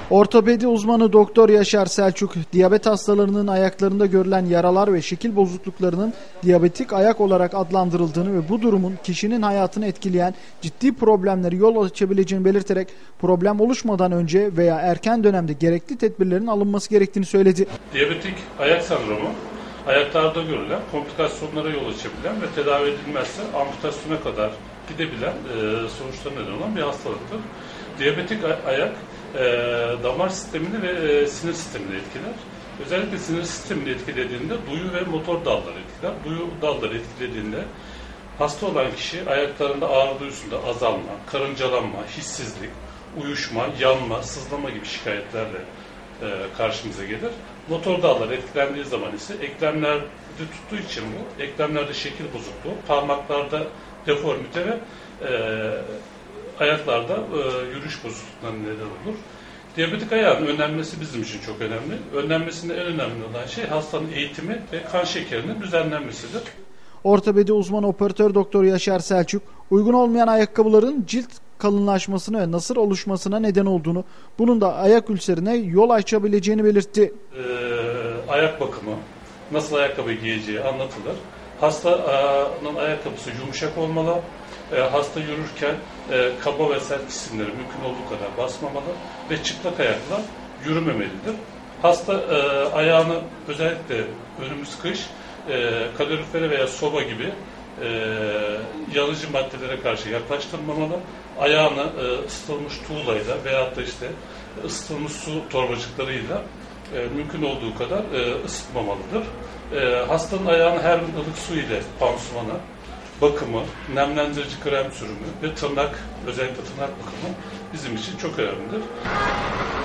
Ortopedi uzmanı Doktor Yaşar Selçuk, diyabet hastalarının ayaklarında görülen yaralar ve şekil bozukluklarının diyabetik ayak olarak adlandırıldığını ve bu durumun kişinin hayatını etkileyen ciddi problemleri yol açabileceğini belirterek problem oluşmadan önce veya erken dönemde gerekli tedbirlerin alınması gerektiğini söyledi. Diyabetik ayak sendromu, ayaklarda görülen komplikasyonlara yol açabilen ve tedavi edilmezse amputasyona kadar gidebilen sonuçlara neden olan bir hastalıktır. Diyabetik ayak damar sistemini ve sinir sistemini etkiler. Özellikle sinir sistemini etkilediğinde duyu ve motor dalları etkiler. Duyu dalları etkilediğinde hasta olan kişi ayaklarında ağrı duyusunda azalma, karıncalanma, hissizlik, uyuşma, yanma, sızlama gibi şikayetlerle karşımıza gelir. Motor dalları etkilendiği zaman ise eklemlerde tuttuğu için bu, eklemlerde şekil bozukluğu, parmaklarda deformite ve ayaklarda yürüyüş bozukluklarına neden olur. Diyabetik ayağın önlenmesi bizim için çok önemli. Önlenmesinde en önemli olan şey hastanın eğitimi ve kan şekerinin düzenlenmesidir. Ortopedi uzmanı operatör Doktor Yaşar Selçuk, uygun olmayan ayakkabıların cilt kalınlaşmasına ve nasır oluşmasına neden olduğunu, bunun da ayak ülserine yol açabileceğini belirtti. Ayak bakımı, nasıl ayakkabı giyeceği anlatılır. Hastanın ayakkabısı yumuşak olmalı. Hasta yürürken kaba ve sert cisimleri mümkün olduğu kadar basmamalı ve çıplak ayakla yürümemelidir. Hasta ayağını özellikle önümüz kış kalorifere veya soba gibi yanıcı maddelere karşı yaklaştırmamalı. Ayağını ısıtılmış tuğlayla veyahut da ısıtılmış su torbacıklarıyla mümkün olduğu kadar ısıtmamalıdır. Hastanın ayağını her gün ılık su ile pansumana, bakımı, nemlendirici krem sürümü ve özellikle tırnak bakımı bizim için çok önemlidir.